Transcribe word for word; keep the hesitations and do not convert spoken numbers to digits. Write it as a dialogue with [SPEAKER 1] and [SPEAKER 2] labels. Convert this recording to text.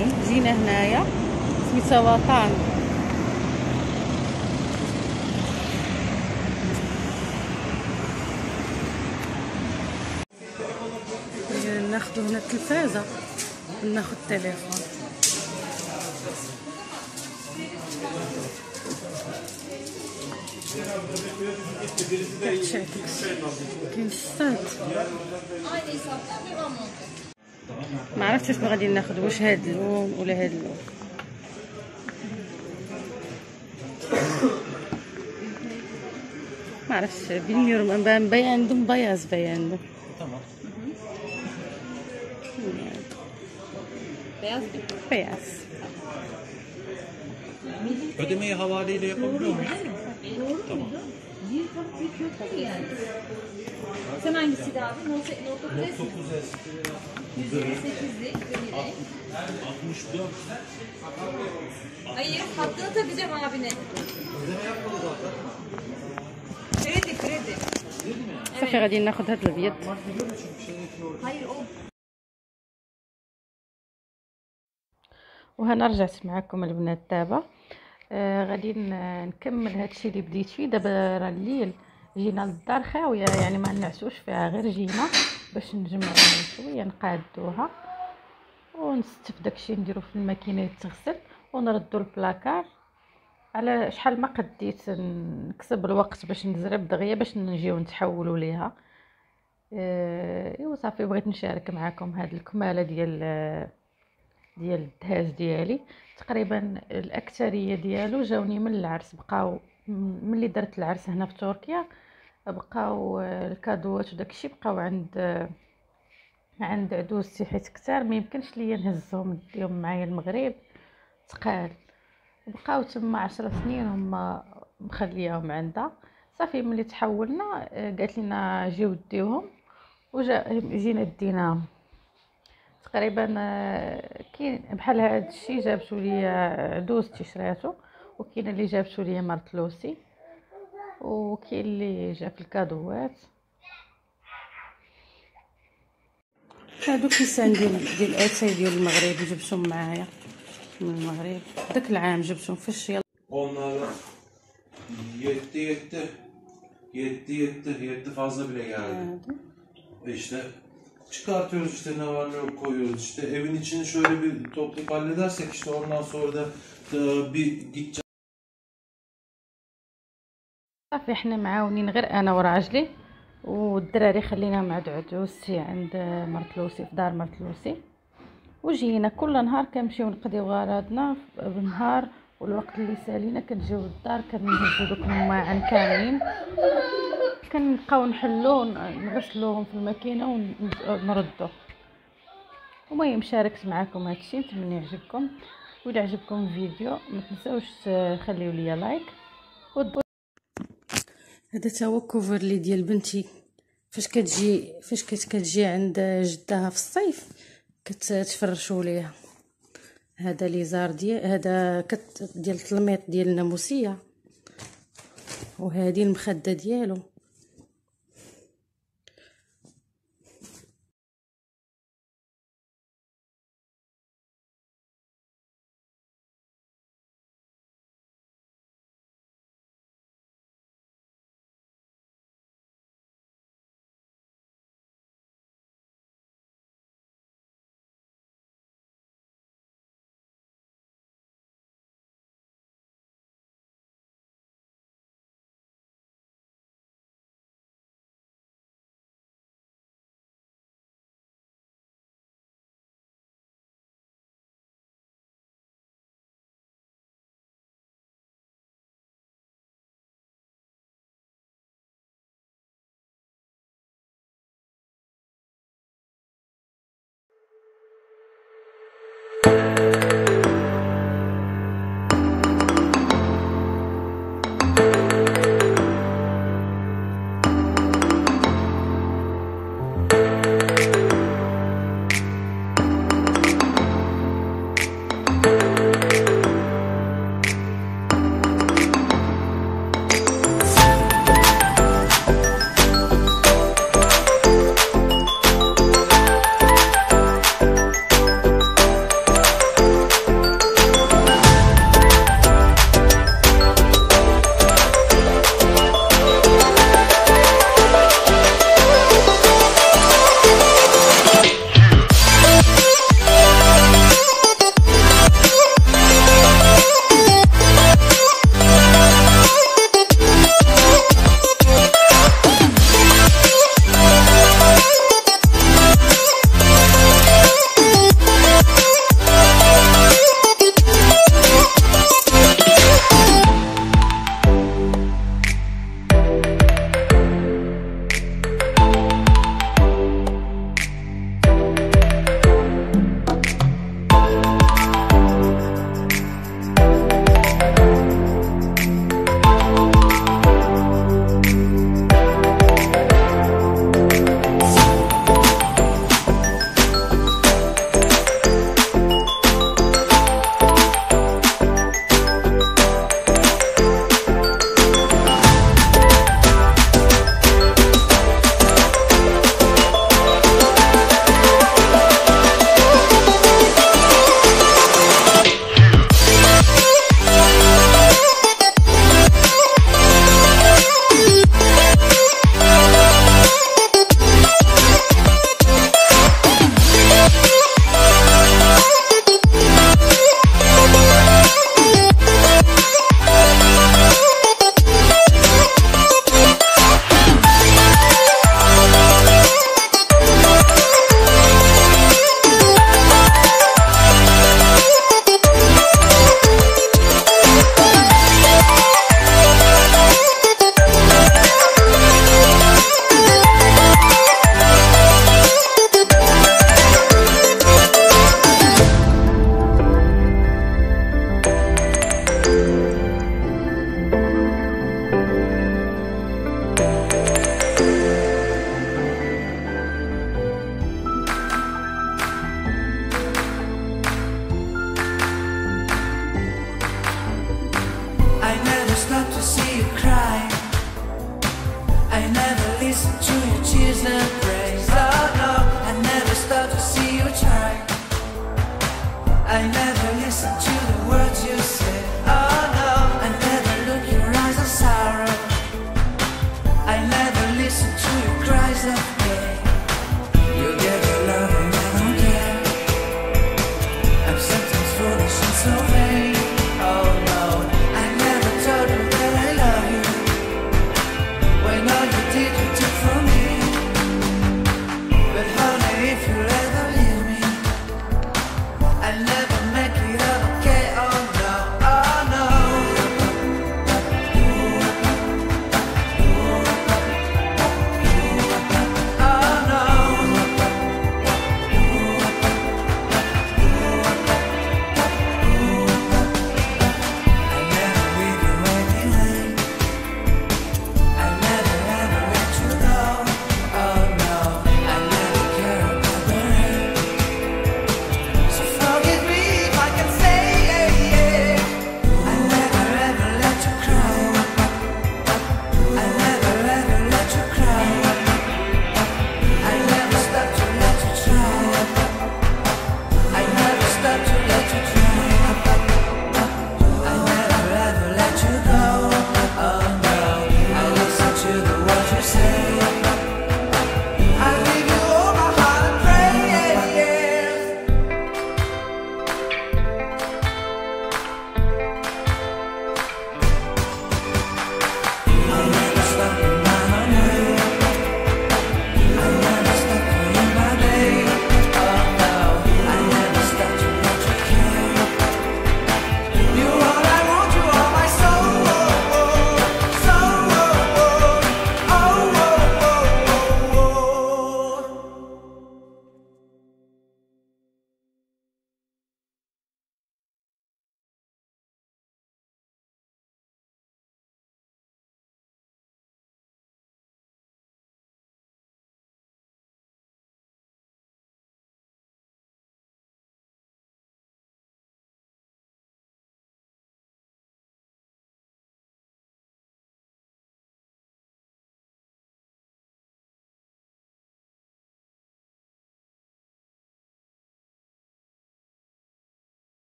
[SPEAKER 1] جينا هنايا سميتها وطن. ناخدو هنا التلفازة وناخد التليفون. كاين الصاد ما عرفتش شنو غادي ناخد، واش هاد اللون ولا هاد اللون. ما عرفتش بالميرو مبين عندهم بياض، باين عندهم beyaz beyaz.
[SPEAKER 2] Ödemeyi havaleyle yapabiliyor muyuz? Tamam.
[SPEAKER 3] Bir tabak bir köfte yani. Sen hangisiydi abi? Note dokuz S. yüz yirmi sekizlik böyle.
[SPEAKER 2] altmış dört.
[SPEAKER 3] Hayır, hattını takacağım abine.
[SPEAKER 2] Ödeme yapmadı zaten.
[SPEAKER 3] Kredi, kredi.
[SPEAKER 1] صافي غادي ناخد هاد الابيض.
[SPEAKER 3] Hayır o.
[SPEAKER 1] وهنا رجعت معكم البنات دابا. آه غادي نكمل هادشي اللي بديت فيه. دابا راه الليل، جينا للدار خاويه يعني ما نعسوش فيها، غير جينا باش نجمعوا شويه نقادوها ونستف داكشي نديرو في الماكينه يتغسل ونردو البلاكار. على شحال ما قديت نكسب الوقت باش نزرب دغيا باش نجيو نتحولوا ليها. ايوا صافي بغيت نشارك معكم هاد الكماله ديال ديال الدهاج ديالي. تقريبا الاكثريه ديالو جاوني من العرس، بقاو ملي درت العرس هنا في تركيا، بقاو الكادوات وداكشي بقاو عند عند عدوزتي، حيت كثار ما يمكنش ليا نهزهم نديهم معايا المغرب ثقال، بقاو تما عشر سنين هما مخلياهم عندها. صافي ملي تحولنا قالت لنا جيو ديوهم وجا جينا ديناهم. تقريبا كاين بحال هذا الشيء جابتو ليا عدوزتي شراتو، وكاين اللي جابتو ليا مرتلوسي، وكاين اللي جا في الكادوات. هادو كيسان ديال ديال اتاي ديال المغرب جبتهم معايا من المغرب داك العام، جبتهم في الشيل.
[SPEAKER 2] Onlarla yetti yetti yetti yetti yetti fazla bile geldi. İşte çıkartıyoruz, işte ne var ne yok koyuyoruz, işte evin içini şöyle bir toplayıp halledersek işte ondan sonra da bir gideceğiz.
[SPEAKER 1] صافي حنا معاونين غير انا وراجلي والدراري، خليناهم عند عدوزتي عند مرتلوسي في دار مرتلوسي، وجينا كل نهار كنمشيو نقضيو غراضنا بالنهار، والوقت اللي سالينا كنجيو للدار كنهزو دوك الماعن كاملين كنبقاو نحلو نغسلوهم في الماكينه ونردو. المهم شاركت معكم هادشي، نتمنى يعجبكم، وإلا عجبكم الفيديو ما تنساوش تخليو ليا لايك. هذا تا هو كوفرلي ديال بنتي فاش كتجي فاش كتجي عند جدها في الصيف كتفرشوا ليها. هذا ليزار ديال هذا كت ديال التلميط ديال الناموسيه، وهذه المخده ديالو.